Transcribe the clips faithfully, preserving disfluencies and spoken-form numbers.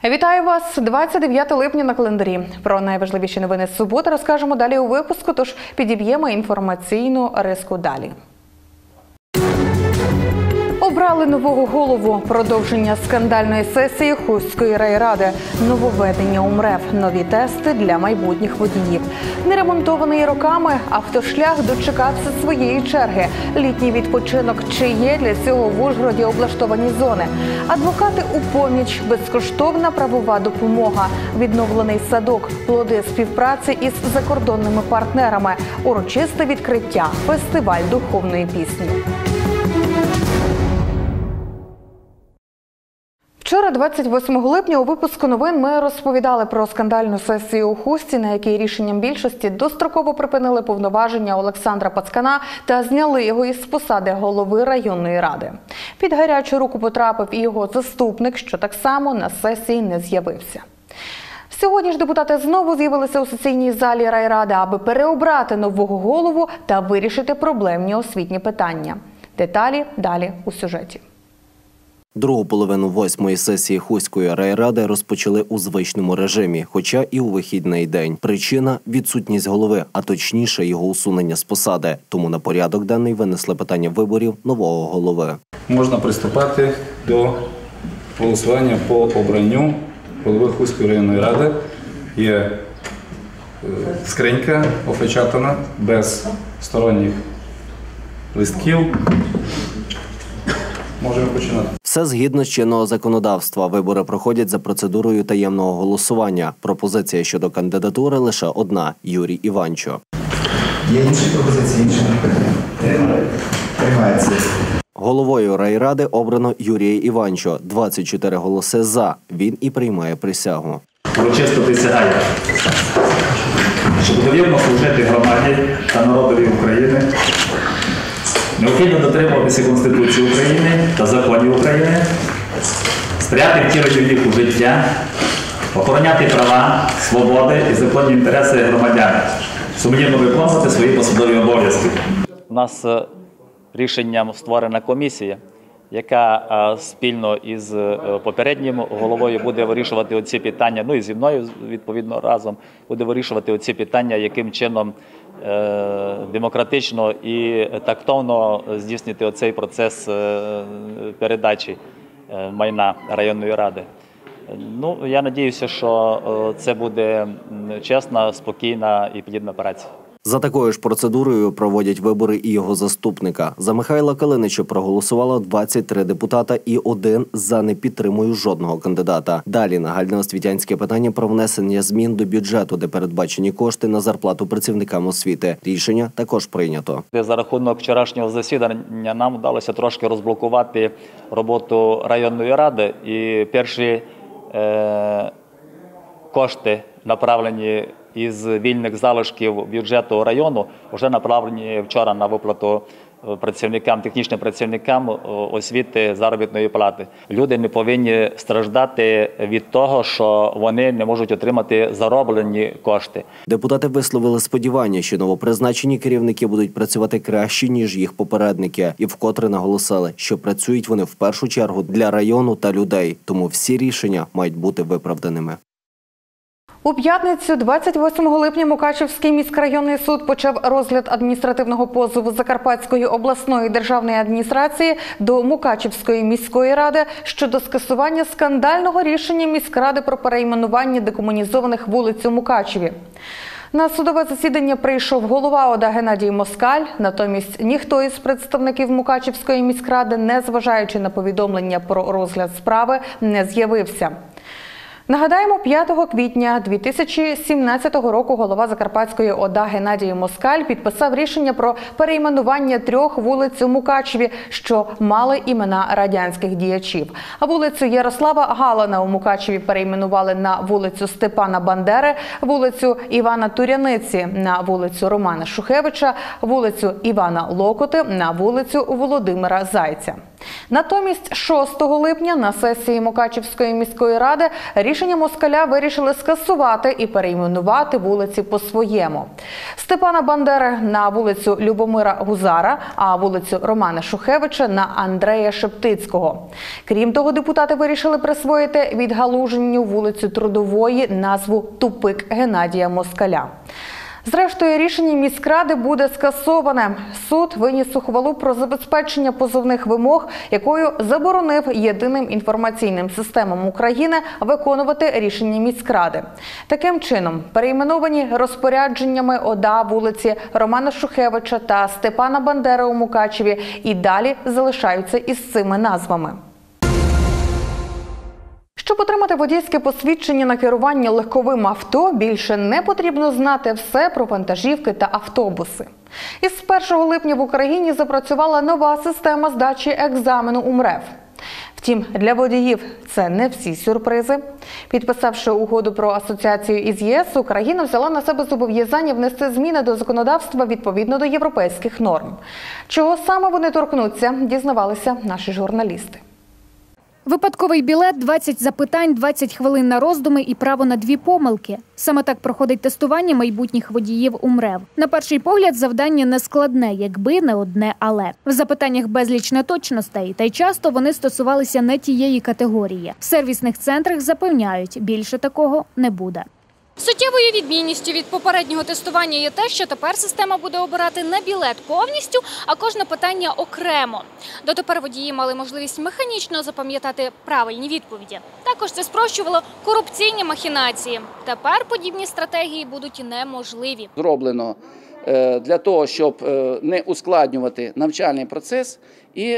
Вітаю вас! двадцять дев'яте липня на календарі. Про найважливіші новини з суботи розкажемо далі у випуску, тож підіб'ємо інформаційну риску далі. Обрали нового голову, продовження скандальної сесії Хустської райради, нововведення у МРЕВ, нові тести для майбутніх водіїв. Неремонтований роками автошлях дочекався своєї черги. Літній відпочинок, чи є для цього в Ужгороді облаштовані зони. Адвокати у поміч, безкоштовна правова допомога, відновлений садок, плоди співпраці із закордонними партнерами, урочисте відкриття, фестиваль духовної пісні. Вчора, двадцять восьмого липня, у випуску новин ми розповідали про скандальну сесію у Хустці, на якій рішенням більшості достроково припинили повноваження Олександра Пацкана та зняли його із посади голови районної ради. Під гарячу руку потрапив і його заступник, що так само на сесії не з'явився. Сьогодні ж депутати знову з'явилися у сесійній залі райради, аби переобрати нового голову та вирішити проблемні освітні питання. Деталі далі у сюжеті. Другу половину восьмої сесії Хустської райради розпочали у звичному режимі, хоча і у вихідний день. Причина – відсутність голови, а точніше його усунення з посади. Тому на порядок денний винесли питання виборів нового голови. Можна приступати до голосування по обранню голови Хустської районної ради. Є скринька опечатана, без сторонніх листків. Можемо починати. Все згідно з чинного законодавства. Вибори проходять за процедурою таємного голосування. Пропозиція щодо кандидатури лише одна – Юрій Іванчо. Є інші пропозиції, інші питання? Приймається. Головою райради обрано Юрія Іванчо. двадцять чотири голоси «за». Він і приймає присягу. Урочисто присягаю, що буду вірно служити громаді та народові України, необхідно дотримуватися Конституції України та законів України, сприяти втіленню їх у життя, охороняти права, свободи і законні інтереси громадян, сумлінно виконувати свої посадові обов'язки. У нас рішенням створена комісія, яка спільно із попереднім головою буде вирішувати оці питання, ну і зі мною, відповідно, разом буде вирішувати оці питання, яким чином демократично і тактовно здійснити оцей процес передачі майна районної ради. Ну, я сподіваюся, що це буде чесна, спокійна і плідна праця. За такою ж процедурою проводять вибори і його заступника. За Михайла Калинича проголосувало двадцять три депутата і один «за» не підтримує жодного кандидата. Далі нагальне освітянське питання про внесення змін до бюджету, де передбачені кошти на зарплату працівникам освіти. Рішення також прийнято. За рахунок вчорашнього засідання нам вдалося трошки розблокувати роботу районної ради. І перші е, кошти, направлені із вільних залишків бюджету району, вже направлені вчора на виплату працівникам, технічним працівникам освіти заробітної плати. Люди не повинні страждати від того, що вони не можуть отримати зароблені кошти. Депутати висловили сподівання, що новопризначені керівники будуть працювати краще, ніж їх попередники. І вкотре наголосили, що працюють вони в першу чергу для району та людей. Тому всі рішення мають бути виправданими. У п'ятницю, двадцять восьмого липня, Мукачівський міськрайонний суд почав розгляд адміністративного позову Закарпатської обласної державної адміністрації до Мукачівської міської ради щодо скасування скандального рішення міськради про перейменування декомунізованих вулиць у Мукачеві. На судове засідання прийшов голова ОДА Геннадій Москаль, натомість ніхто із представників Мукачівської міськради, незважаючи на повідомлення про розгляд справи, не з'явився. Нагадаємо, п'ятого квітня дві тисячі сімнадцятого року голова Закарпатської ОДА Геннадій Москаль підписав рішення про перейменування трьох вулиць у Мукачеві, що мали імена радянських діячів. А вулицю Ярослава Галана у Мукачеві перейменували на вулицю Степана Бандери, вулицю Івана Туряниці на вулицю Романа Шухевича, вулицю Івана Локоти на вулицю Володимира Зайця. Натомість шостого липня на сесії Мукачівської міської ради рішення Москаля вирішили скасувати і перейменувати вулиці по-своєму. Степана Бандери на вулицю Любомира Гузара, а вулицю Романа Шухевича на Андрея Шептицького. Крім того, депутати вирішили присвоїти відгалуженню вулицю Трудової назву «Тупик Геннадія Москаля». Зрештою, рішення міськради буде скасоване. Суд виніс ухвалу про забезпечення позовних вимог, якою заборонив єдиним інформаційним системам України виконувати рішення міськради. Таким чином, перейменовані розпорядженнями ОДА вулиці Романа Шухевича та Степана Бандери у Мукачеві і далі залишаються із цими назвами. Щоб отримати водійське посвідчення на керування легковим авто, більше не потрібно знати все про вантажівки та автобуси. Із першого липня в Україні запрацювала нова система здачі екзамену УМРЕВ. Втім, для водіїв це не всі сюрпризи. Підписавши угоду про асоціацію із ЄС, Україна взяла на себе зобов'язання внести зміни до законодавства відповідно до європейських норм. Чого саме вони торкнуться, дізнавалися наші журналісти. Випадковий білет, двадцять запитань, двадцять хвилин на роздуми і право на дві помилки. Саме так проходить тестування майбутніх водіїв УМРЕВ. На перший погляд, завдання не складне, якби не одне «але». В запитаннях безліч неточностей, та й часто вони стосувалися не тієї категорії. В сервісних центрах запевняють, більше такого не буде. Суттєвою відмінністю від попереднього тестування є те, що тепер система буде обирати не білет повністю, а кожне питання окремо. Дотепер водії мали можливість механічно запам'ятати правильні відповіді. Також це спрощувало корупційні махінації. Тепер подібні стратегії будуть неможливі. Зроблено для того, щоб не ускладнювати навчальний процес і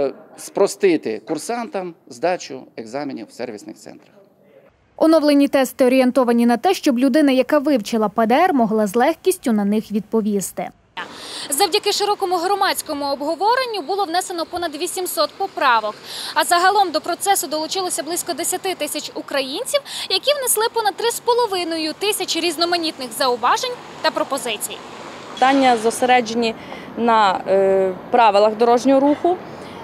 спростити курсантам здачу екзаменів в сервісних центрах. Оновлені тести орієнтовані на те, щоб людина, яка вивчила ПДР, могла з легкістю на них відповісти. Завдяки широкому громадському обговоренню було внесено понад вісімсот поправок. А загалом до процесу долучилося близько десяти тисяч українців, які внесли понад три з половиною тисячі різноманітних зауважень та пропозицій. Питання зосереджені на е, правилах дорожнього руху,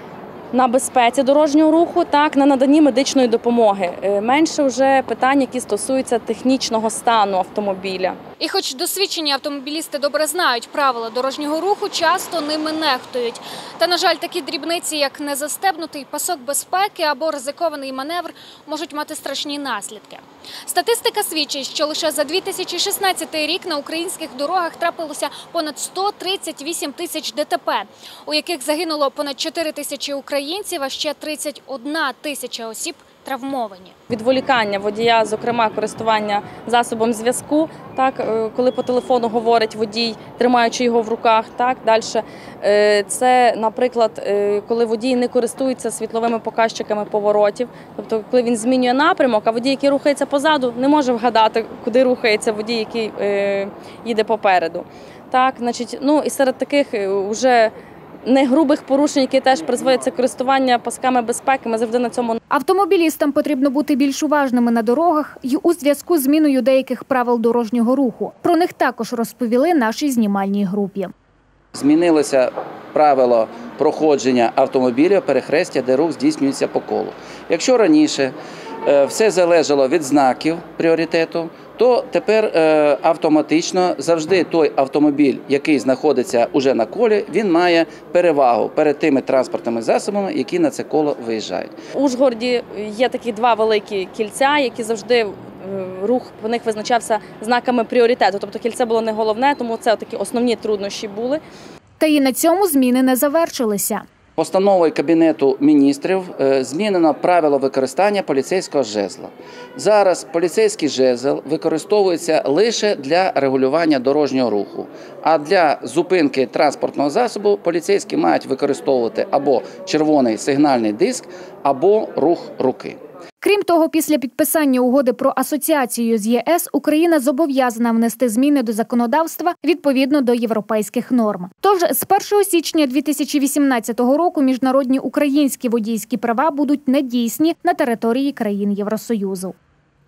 на безпеці дорожнього руху, так, на наданні медичної допомоги. Менше вже питань, які стосуються технічного стану автомобіля. І хоч досвідчені автомобілісти добре знають правила дорожнього руху, часто ними нехтують. Та, на жаль, такі дрібниці, як незастебнутий пасок безпеки або ризикований маневр, можуть мати страшні наслідки. Статистика свідчить, що лише за дві тисячі шістнадцятий рік на українських дорогах трапилося понад сто тридцять вісім тисяч ДТП, у яких загинуло понад чотири тисячі українців, а ще тридцять одна тисяча осіб травмовані. Відволікання водія, зокрема користування засобом зв'язку, так, коли по телефону говорить водій, тримаючи його в руках, так, далі. Це, наприклад, коли водій не користується світловими показчиками поворотів, тобто коли він змінює напрямок, а водій, який рухається позаду, не може вгадати, куди рухається водій, який їде попереду. Так, значить, ну, і серед таких вже негрубих порушень, які теж призводять користування пасками безпеки, ми завжди на цьому. Автомобілістам потрібно бути більш уважними на дорогах і у зв'язку з зміною деяких правил дорожнього руху. Про них також розповіли нашій знімальній групі. Змінилося правило проходження автомобіля перехрестя, де рух здійснюється по колу. Якщо раніше все залежало від знаків пріоритету, то тепер е, автоматично завжди той автомобіль, який знаходиться уже на колі, він має перевагу перед тими транспортними засобами, які на це коло виїжджають. У Ужгороді є такі два великі кільця, які завжди рух по них визначався знаками пріоритету. Тобто кільце було не головне, тому це такі основні труднощі були. Та і на цьому зміни не завершилися. Постановою Кабінету міністрів змінено правило використання поліцейського жезла. Зараз поліцейський жезл використовується лише для регулювання дорожнього руху, а для зупинки транспортного засобу поліцейські мають використовувати або червоний сигнальний диск, або рух руки. Крім того, після підписання угоди про асоціацію з ЄС Україна зобов'язана внести зміни до законодавства відповідно до європейських норм. Тож з першого січня дві тисячі вісімнадцятого року міжнародні українські водійські права будуть недійсні на території країн Євросоюзу.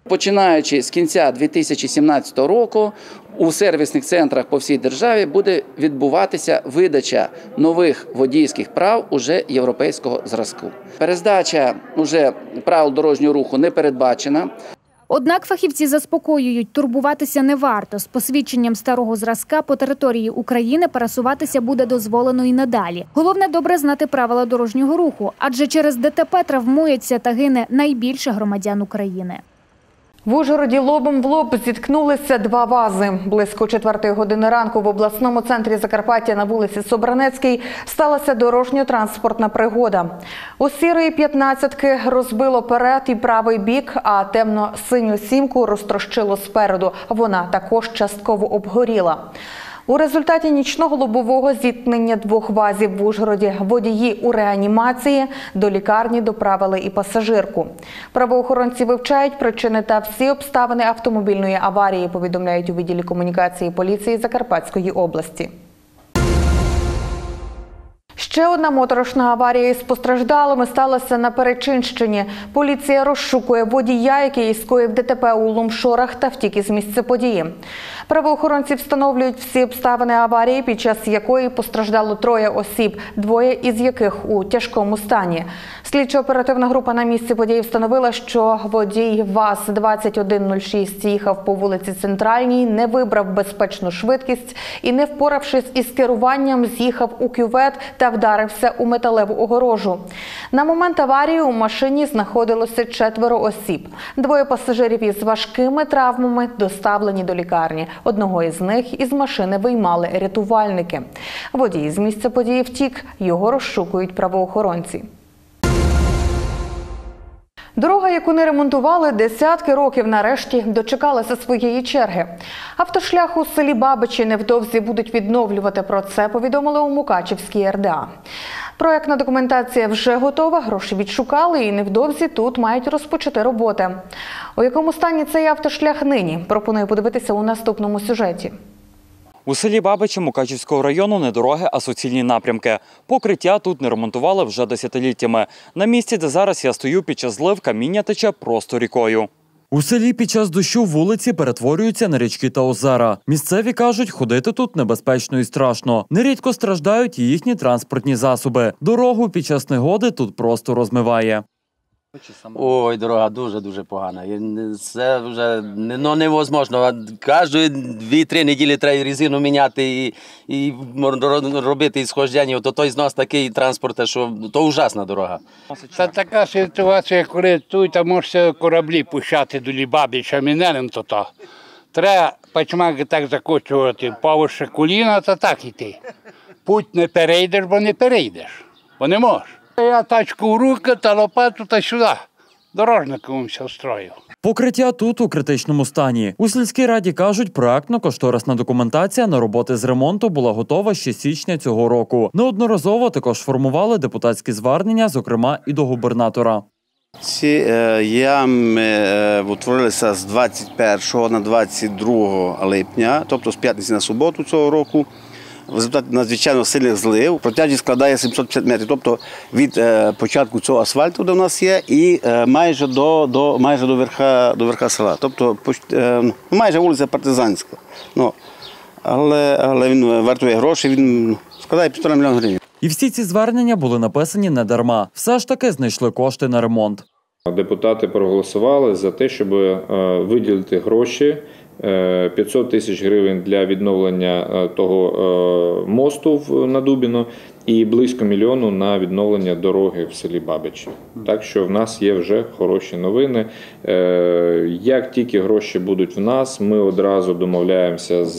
Починаючи з кінця дві тисячі сімнадцятого року у сервісних центрах по всій державі буде відбуватися видача нових водійських прав уже європейського зразку. Перездача уже правил дорожнього руху не передбачена. Однак фахівці заспокоюють, турбуватися не варто. З посвідченням старого зразка по території України пересуватися буде дозволено і надалі. Головне – добре знати правила дорожнього руху, адже через ДТП травмується та гине найбільше громадян України. В Ужгороді лобом в лоб зіткнулися два ВАЗи. Близько четвертої години ранку в обласному центрі Закарпаття на вулиці Собранецькій сталася дорожньо-транспортна пригода. У сірої п'ятнадцятки розбило перед і правий бік, а темно-синю сімку розтрощило спереду. Вона також частково обгоріла. У результаті нічного лобового зіткнення двох ВАЗів в Ужгороді водії у реанімації, до лікарні доправили і пасажирку. Правоохоронці вивчають причини та всі обставини автомобільної аварії, повідомляють у відділі комунікації поліції Закарпатської області. Ще одна моторошна аварія із постраждалими сталася на Перечинщині. Поліція розшукує водія, який скоїв ДТП у Лумшорах та втік із місця події. Правоохоронці встановлюють всі обставини аварії, під час якої постраждало троє осіб, двоє із яких у тяжкому стані. Слідчо-оперативна група на місці події встановила, що водій ВАЗ двадцять один нуль шість їхав по вулиці Центральній, не вибрав безпечну швидкість і, не впоравшись із керуванням, з'їхав у кювет та вдарився у металеву огорожу. На момент аварії у машині знаходилося четверо осіб. Двоє пасажирів із важкими травмами доставлені до лікарні. Одного із них із машини виймали рятувальники. Водій з місця події втік, його розшукують правоохоронці. Дорога, яку не ремонтували десятки років, нарешті дочекалася своєї черги. Автошлях у селі Бабичі невдовзі будуть відновлювати. Про це повідомили у Мукачівській ер де а. Проектна документація вже готова, гроші відшукали і невдовзі тут мають розпочати роботи. У якому стані цей автошлях нині? Пропоную подивитися у наступному сюжеті. У селі Бабичі Мукачівського району не дороги, а суцільні напрямки. Покриття тут не ремонтували вже десятиліттями. На місці, де зараз я стою, під час злив каміння тече просто рікою. У селі під час дощу вулиці перетворюються на річки та озера. Місцеві кажуть, ходити тут небезпечно і страшно. Нерідко страждають і їхні транспортні засоби. Дорогу під час негоди тут просто розмиває. Ой, дорога дуже-дуже погана. Це вже ну, невозможно. Кожні дві-три неділі треба резину міняти і, і робити схождення. То той знос такий транспорт, що то ужасна дорога. Це така ситуація, коли тут можна кораблі пущати до Бабича мінером, то то. Треба пачмаки так закочувати, повише коліна, то так іти. Путь не перейдеш, бо не перейдеш, бо не можеш. Я тачку в руки та лопату та сюди. Дорожником все строїв. Покриття тут у критичному стані. У сільській раді кажуть, проектно-кошторисна документація на роботи з ремонту була готова ще з січня цього року. Неодноразово також формували депутатські звернення, зокрема і до губернатора. Ці е, ями е, утворилися з двадцять першого на двадцять другого липня, тобто з п'ятниці на суботу цього року. В результаті надзвичайно сильних злив. Протяжність складає сімсот п'ятдесят метрів, тобто від е, початку цього асфальту, де в нас є, і е, майже до, до, майже до, верха, до верха села. Тобто е, майже вулиця Партизанська. Ну, але, але він вартує гроші, він складає півтора мільйона гривень. І всі ці звернення були написані не дарма. Все ж таки знайшли кошти на ремонт. Депутати проголосували за те, щоб е, виділити гроші. п'ятсот тисяч гривень для відновлення того мосту на Дубіно і близько мільйону на відновлення дороги в селі Бабичі. Так що в нас є вже хороші новини. Як тільки гроші будуть в нас, ми одразу домовляємося з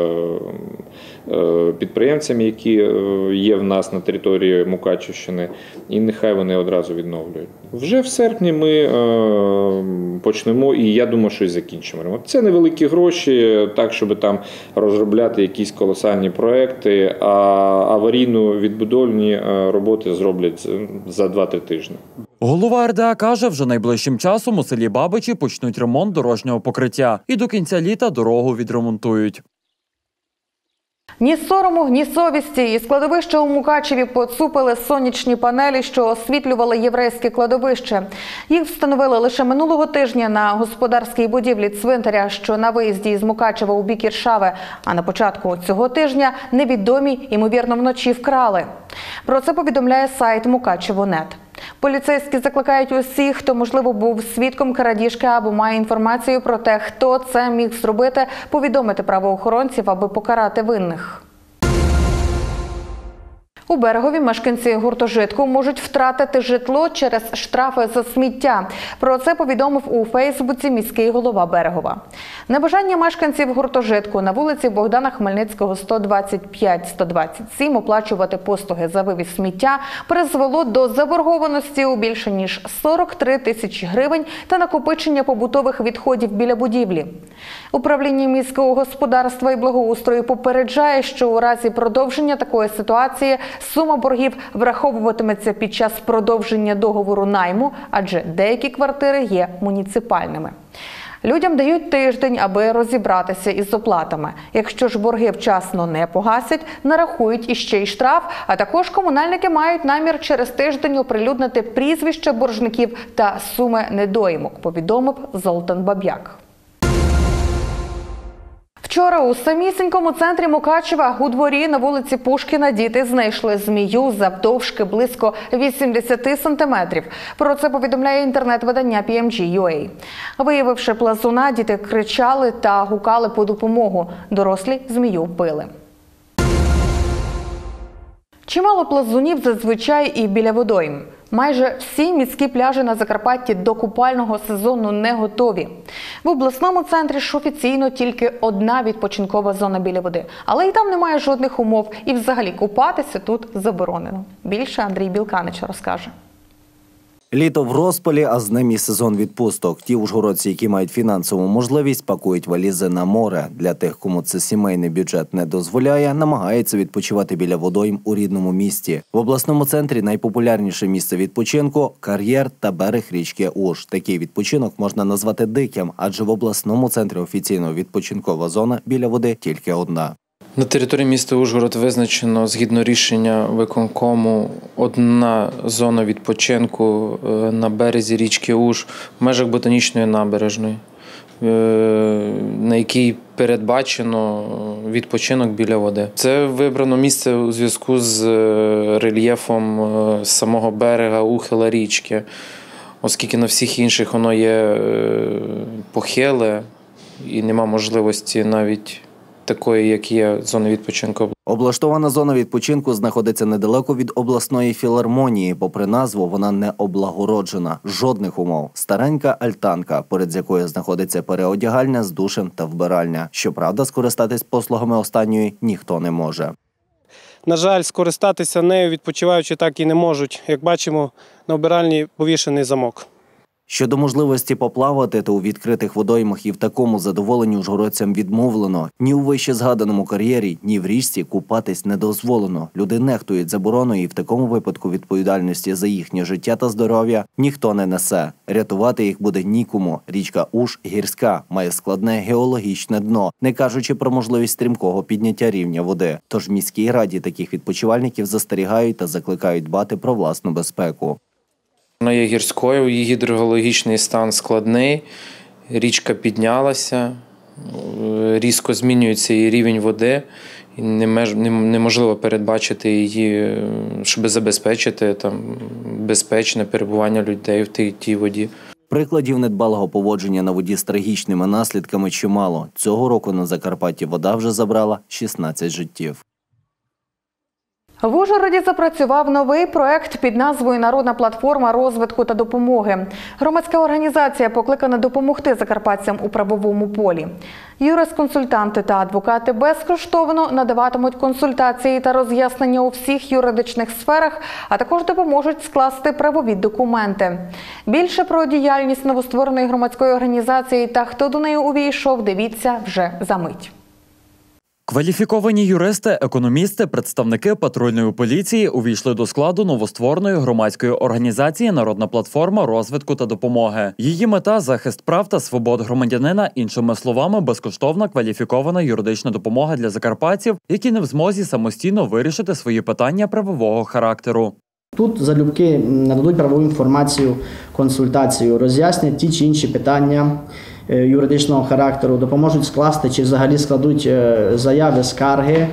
підприємцями, які є в нас на території Мукачівщини, і нехай вони одразу відновлюють. Вже в серпні ми почнемо, і я думаю, що і закінчимо ремонт. Це невеликі гроші, так, щоб там розробляти якісь колосальні проекти, а аварійно відбудовні роботи зроблять за два-три тижні. Голова ер де а каже, вже найближчим часом у селі Бабичі почнуть ремонт дорожнього покриття і до кінця літа дорогу відремонтують. Ні сорому, ні совісті. Із кладовища у Мукачеві поцупили сонячні панелі, що освітлювали єврейське кладовище. Їх встановили лише минулого тижня на господарській будівлі цвинтаря, що на виїзді із Мукачева у бік Іршави. А на початку цього тижня невідомі, ймовірно, вночі вкрали. Про це повідомляє сайт Мукачево точка нет. Поліцейські закликають усіх, хто, можливо, був свідком крадіжки або має інформацію про те, хто це міг зробити, повідомити правоохоронців, аби покарати винних. У Берегові мешканці гуртожитку можуть втратити житло через штрафи за сміття. Про це повідомив у Фейсбуці міський голова Берегова. Небажання мешканців гуртожитку на вулиці Богдана Хмельницького сто двадцять п'ять - сто двадцять сім оплачувати послуги за вивіз сміття призвело до заборгованості у більше ніж сорок три тисячі гривень та накопичення побутових відходів біля будівлі. Управління міського господарства і благоустрою попереджає, що у разі продовження такої ситуації сума боргів враховуватиметься під час продовження договору найму, адже деякі квартири є муніципальними. Людям дають тиждень, аби розібратися із оплатами. Якщо ж борги вчасно не погасять, нарахують іще й штраф, а також комунальники мають намір через тиждень оприлюднити прізвища боржників та суми недоїмок, повідомив Золтан Баб'як. Вчора у самісінькому центрі Мукачева у дворі на вулиці Пушкіна діти знайшли змію завдовжки близько вісімдесят сантиметрів. Про це повідомляє інтернет-видання пі ем джі крапка ю а. Виявивши плазуна, діти кричали та гукали по допомогу. Дорослі змію вбили. Чимало плазунів зазвичай і біля водойм. Майже всі міські пляжі на Закарпатті до купального сезону не готові. В обласному центрі ж офіційно тільки одна відпочинкова зона біля води. Але і там немає жодних умов. І взагалі купатися тут заборонено. Більше Андрій Білканич розкаже. Літо в розпалі, а з ним і сезон відпусток. Ті ужгородці, які мають фінансову можливість, пакують валізи на море. Для тих, кому це сімейний бюджет не дозволяє, намагаються відпочивати біля водойм у рідному місті. В обласному центрі найпопулярніше місце відпочинку – кар'єр та берег річки Уж. Такий відпочинок можна назвати диким, адже в обласному центрі офіційно відпочинкова зона біля води тільки одна. На території міста Ужгород визначено, згідно рішення виконкому, одна зона відпочинку на березі річки Уж в межах ботанічної набережної, на якій передбачено відпочинок біля води. Це вибрано місце у зв'язку з рельєфом самого берега ухила річки, оскільки на всіх інших воно є похиле і нема можливості навіть такої, як є зона відпочинку. Облаштована зона відпочинку знаходиться недалеко від обласної філармонії. Попри назву, вона не облагороджена. Жодних умов. Старенька альтанка, поряд з якою знаходиться переодягальня з душем та вбиральня. Щоправда, скористатись послугами останньої ніхто не може. На жаль, скористатися нею відпочиваючи так і не можуть. Як бачимо, на вбиральні повішений замок. Щодо можливості поплавати, то у відкритих водоймах і в такому задоволенні ужгородцям відмовлено. Ні у вище згаданому кар'єрі, ні в річці купатись не дозволено. Люди нехтують забороною і в такому випадку відповідальності за їхнє життя та здоров'я ніхто не несе. Рятувати їх буде нікому. Річка Уж гірська, має складне геологічне дно, не кажучи про можливість стрімкого підняття рівня води. Тож в міській раді таких відпочивальників застерігають та закликають дбати про власну безпеку. Вона є гірською, її гідрогеологічний стан складний, річка піднялася, різко змінюється її рівень води, і неможливо передбачити її, щоб забезпечити там безпечне перебування людей в тій, тій воді. Прикладів недбалого поводження на воді з трагічними наслідками чимало. Цього року на Закарпатті вода вже забрала шістнадцять життів. В Ужгороді запрацював новий проект під назвою «Народна платформа розвитку та допомоги». Громадська організація покликана допомогти закарпатцям у правовому полі. Юрисконсультанти та адвокати безкоштовно надаватимуть консультації та роз'яснення у всіх юридичних сферах, а також допоможуть скласти правові документи. Більше про діяльність новоствореної громадської організації та хто до неї увійшов, дивіться вже за мить. Кваліфіковані юристи, економісти, представники патрульної поліції увійшли до складу новоствореної громадської організації «Народна платформа розвитку та допомоги». Її мета – захист прав та свобод громадянина, іншими словами, безкоштовна кваліфікована юридична допомога для закарпатців, які не в змозі самостійно вирішити свої питання правового характеру. Тут залюбки нададуть правову інформацію, консультацію, роз'яснять ті чи інші питання юридичного характеру, допоможуть скласти чи взагалі складуть заяви, скарги,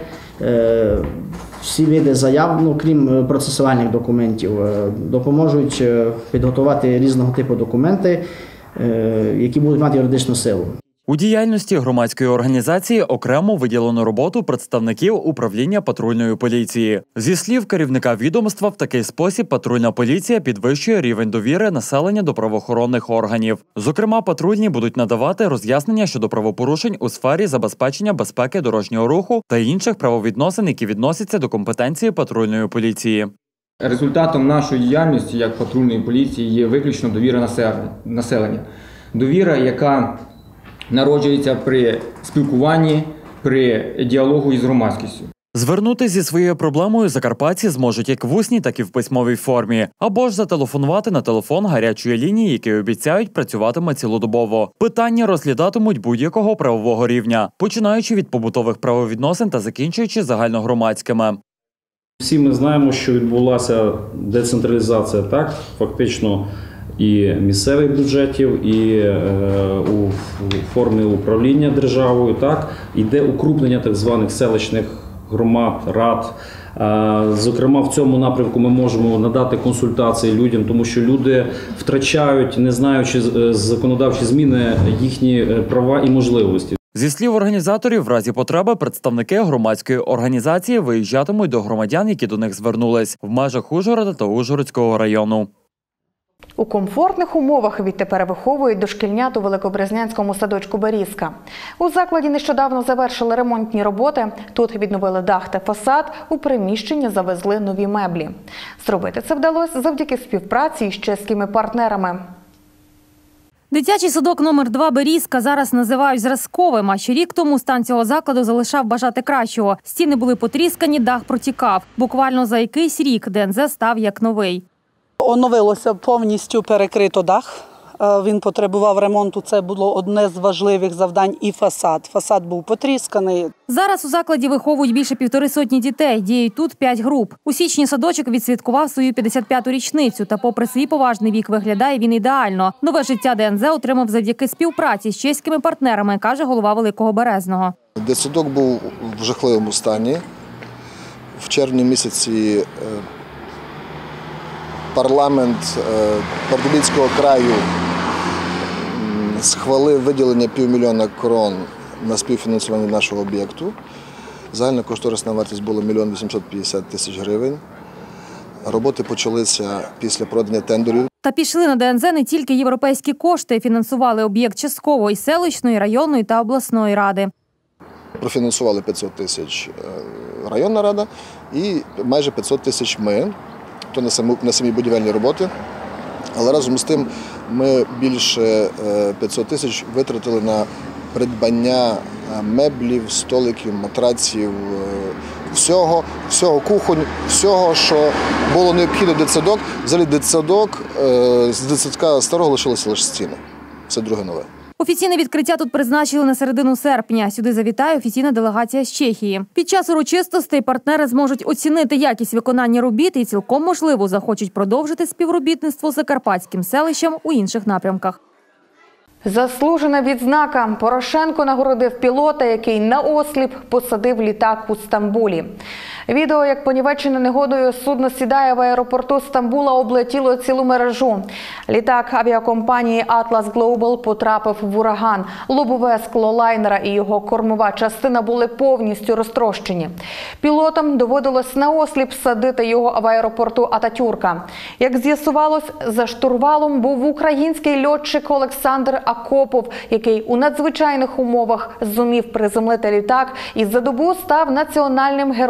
всі види заяв, ну, крім процесуальних документів, допоможуть підготувати різного типу документи, які будуть мати юридичну силу. У діяльності громадської організації окремо виділено роботу представників управління патрульної поліції. Зі слів керівника відомства, в такий спосіб патрульна поліція підвищує рівень довіри населення до правоохоронних органів. Зокрема, патрульні будуть надавати роз'яснення щодо правопорушень у сфері забезпечення безпеки дорожнього руху та інших правовідносин, які відносяться до компетенції патрульної поліції. Результатом нашої діяльності як патрульної поліції є виключно довіра населення. Довіра, яка народжується при спілкуванні, при діалогу із громадськістю. Звернутися зі своєю проблемою закарпатці зможуть як в усній, так і в письмовій формі. Або ж зателефонувати на телефон гарячої лінії, який обіцяють працюватиме цілодобово. Питання розглядатимуть будь-якого правового рівня, починаючи від побутових правовідносин та закінчуючи загальногромадськими. Всі ми знаємо, що відбулася децентралізація, так, фактично, і місцевих бюджетів, і е, у формі управління державою, так, іде укрупнення так званих селищних громад, рад. Е, зокрема, в цьому напрямку ми можемо надати консультації людям, тому що люди втрачають, не знаючи законодавчі зміни, їхні права і можливості. Зі слів організаторів, в разі потреби представники громадської організації виїжджатимуть до громадян, які до них звернулись, в межах Ужгорода та Ужгородського району. У комфортних умовах відтепер виховують дошкільнят у Великобрезнянському садочку «Берізка». У закладі нещодавно завершили ремонтні роботи. Тут відновили дах та фасад, у приміщення завезли нові меблі. Зробити це вдалося завдяки співпраці із чеськими партнерами. Дитячий садок номер два «Берізка» зараз називають зразковим, а ще рік тому стан цього закладу залишав бажати кращого. Стіни були потріскані, дах протікав. Буквально за якийсь рік ДНЗ став як новий. Оновилося повністю перекрито дах. Він потребував ремонту, це було одне з важливих завдань, і фасад. Фасад був потрісканий. Зараз у закладі виховують більше півтори сотні дітей, діють тут п'ять груп. У січні садочок відсвяткував свою п'ятдесят п'яту річницю, та попри свій поважний вік виглядає він ідеально. Нове життя ДНЗ отримав завдяки співпраці з чеськими партнерами, каже голова Великого Березного. Дитсадок був в жахливому стані. В червні місяці парламент Пардубіцького краю схвалив виділення півмільйона крон на співфінансування нашого об'єкту. Загальна кошторисна вартість була мільйон вісімсот п'ятдесят тисяч гривень. Роботи почалися після проведення тендерів. Та пішли на ДНЗ не тільки європейські кошти, фінансували об'єкт частково і селищної, районної та обласної ради. Профінансували п'ятсот тисяч районна рада і майже п'ятсот тисяч ми. То на самі, на самі будівельні роботи, але разом з тим ми більше п'ятсот тисяч витратили на придбання меблів, столиків, матраців, всього, всього кухонь, всього, що було необхідно дитсадок. Взагалі дитсадок, з дитсадка старого лишилися лише стіни. Це друге нове. Офіційне відкриття тут призначили на середину серпня. Сюди завітає офіційна делегація з Чехії. Під час урочистостей партнери зможуть оцінити якість виконання робіт і цілком можливо захочуть продовжити співробітництво з закарпатським селищем у інших напрямках. Заслужена відзнака. Порошенко нагородив пілота, який наосліп посадив літак у Стамбулі. Відео, як понівечене негодою судно сідає в аеропорту Стамбула, облетіло цілу мережу. Літак авіакомпанії «Атлас Глобал» потрапив в ураган. Лобове скло лайнера і його кормова частина були повністю розтрощені. Пілотам доводилось наосліп садити його в аеропорту Ататюрка. Як з'ясувалось, за штурвалом був український льотчик Олександр Акопов, який у надзвичайних умовах зумів приземлити літак і за добу став національним героєм у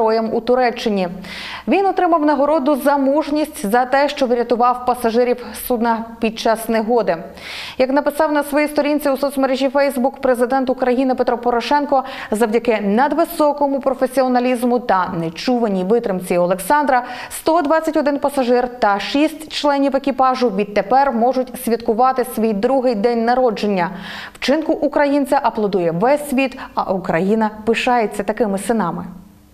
Туреччині. Він отримав нагороду за мужність за те, що врятував пасажирів судна під час негоди. Як написав на своїй сторінці у соцмережі Фейсбук президент України Петро Порошенко, завдяки надвисокому професіоналізму та нечуваній витримці Олександра, сто двадцять один пасажир та шість членів екіпажу відтепер можуть святкувати свій другий день народження. Вчинку українця аплодує весь світ, а Україна пишається такими синами.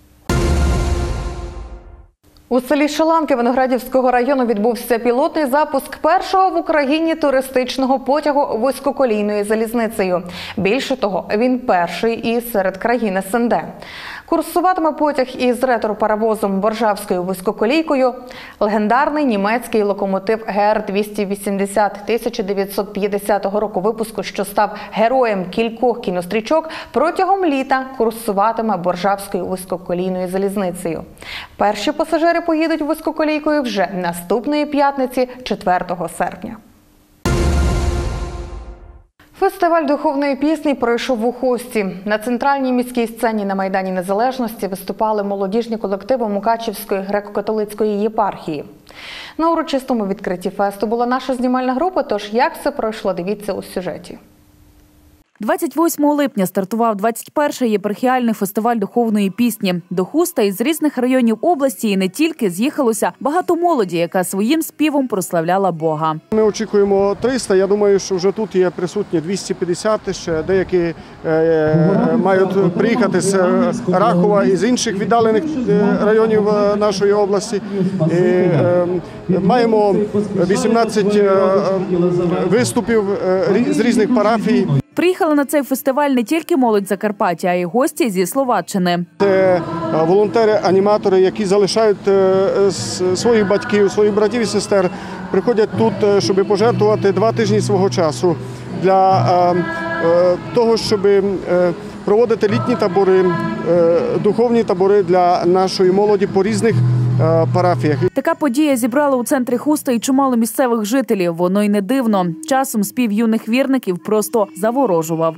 У селі Шаланки Виноградівського району відбувся пілотний запуск першого в Україні туристичного потягу вузькоколійною залізницею. Більше того, він перший і серед країн ес ен де. Курсуватиме потяг із ретро-паровозом Боржавською вузькоколійкою. Легендарний німецький локомотив Ге ер двісті вісімдесят тисяча дев'ятсот п'ятдесятого року випуску, що став героєм кількох кінострічок, протягом літа курсуватиме Боржавською вузькоколійною залізницею. Перші пасажири поїдуть вузькоколійкою вже наступної п'ятниці, четвертого серпня. Фестиваль духовної пісні пройшов в Ухусті. На центральній міській сцені на Майдані Незалежності виступали молодіжні колективи Мукачівської греко-католицької єпархії. На урочистому відкритті фесту була наша знімальна група, тож як все пройшло, дивіться у сюжеті. двадцять восьмого липня стартував двадцять перший єпархіальний фестиваль духовної пісні. До Хуста із різних районів області і не тільки з'їхалося багато молоді, яка своїм співом прославляла Бога. Ми очікуємо триста, я думаю, що вже тут є присутні двісті п'ятдесят, ще деякі е, мають приїхати з Рахова і з інших віддалених районів нашої області. І, е, маємо вісімнадцять е, виступів е, з різних парафій. Приїхали на цей фестиваль не тільки молодь Закарпаття, а й гості зі Словаччини. Це волонтери-аніматори, які залишають своїх батьків, своїх братів і сестер, приходять тут, щоб пожертвувати два тижні свого часу для того, щоб проводити літні табори, духовні табори для нашої молоді по різних парафіях. Така подія зібрала у центрі Хуста і чимало місцевих жителів. Воно й не дивно. Часом спів юних вірників просто заворожував.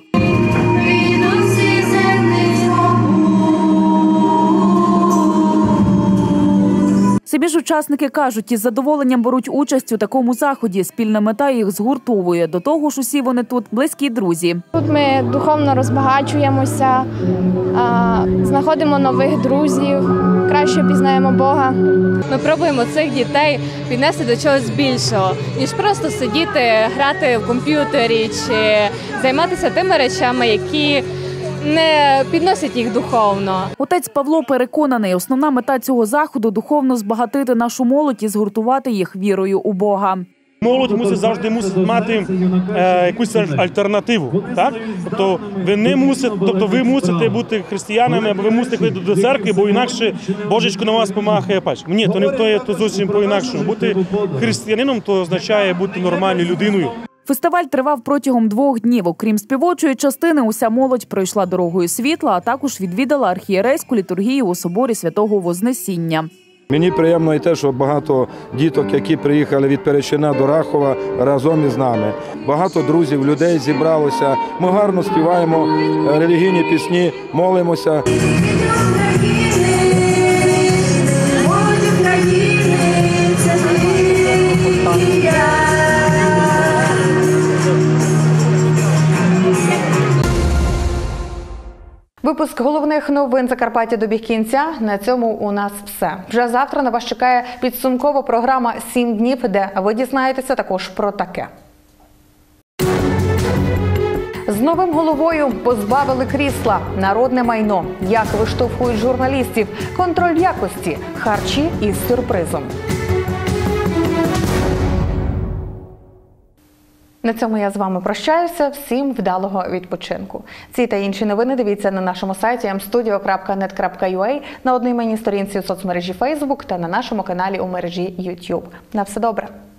Самі ж учасники кажуть, із задоволенням беруть участь у такому заході. Спільна мета їх згуртовує. До того ж, усі вони тут близькі друзі. Тут ми духовно розбагачуємося, знаходимо нових друзів, краще пізнаємо Бога. Ми пробуємо цих дітей піднести до чогось більшого, ніж просто сидіти, грати в комп'ютері чи займатися тими речами, які не підносять їх духовно. Отець Павло переконаний, основна мета цього заходу – духовно збагатити нашу молодь і згуртувати їх вірою у Бога. Молодь мусить завжди мусить мати е, якусь альтернативу, так? Тобто ви не мусите, тобто ви мусите бути християнами, або ви мусите ходити до церкви, бо інакше Божечко на вас помахає пальчиком. Ні, то не то є то зовсім по-інакшому. Бути християнином то означає бути нормальною людиною. Фестиваль тривав протягом двох днів. Окрім співочої частини, уся молодь пройшла дорогою світла, а також відвідала архієрейську літургію у соборі Святого Вознесіння. Мені приємно і те, що багато діток, які приїхали від Перечина до Рахова, разом із нами. Багато друзів, людей зібралося. Ми гарно співаємо релігійні пісні, молимося. Випуск головних новин Закарпаття добіг кінця. На цьому у нас все. Вже завтра на вас чекає підсумкова програма «Сім днів», де ви дізнаєтеся також про таке. З новим головою позбавили крісла, народне майно, як виштовхують журналістів, контроль якості, харчі із сюрпризом. На цьому я з вами прощаюся. Всім вдалого відпочинку. Ці та інші новини дивіться на нашому сайті ем студіо крапка нет крапка ю а, на одноіменній сторінці у соцмережі Facebook та на нашому каналі у мережі YouTube. На все добре!